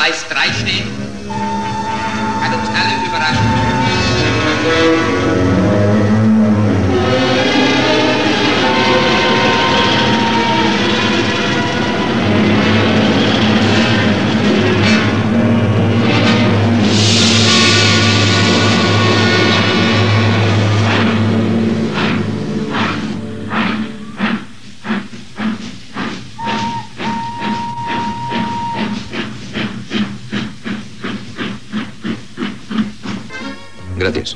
Gleis 3 stehen, hat uns alle überrascht. Gracias.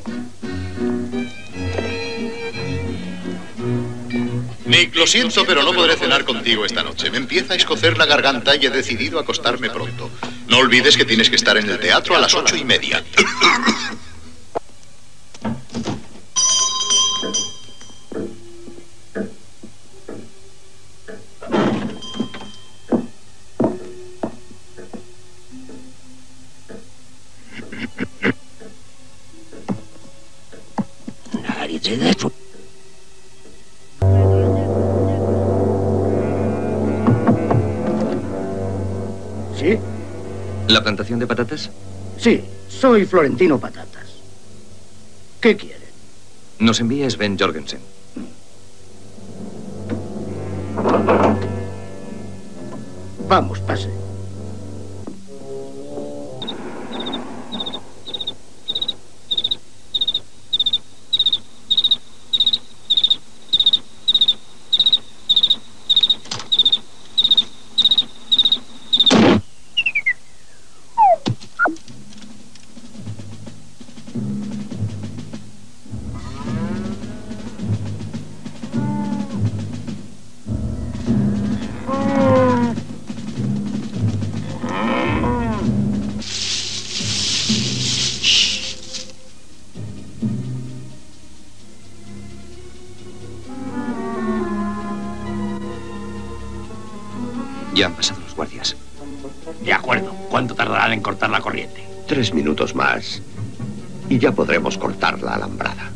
Nick, lo siento, pero no podré cenar contigo esta noche. Me empieza a escocer la garganta y he decidido acostarme pronto. No olvides que tienes que estar en el teatro a las 8:30. ¿Sí? ¿La plantación de patatas? Sí, soy Florentino Patatas. ¿Qué quieren? Nos envía Sven Jorgensen. Vamos, pase. Ya han pasado los guardias. De acuerdo. ¿Cuánto tardarán en cortar la corriente? 3 minutos más y ya podremos cortar la alambrada.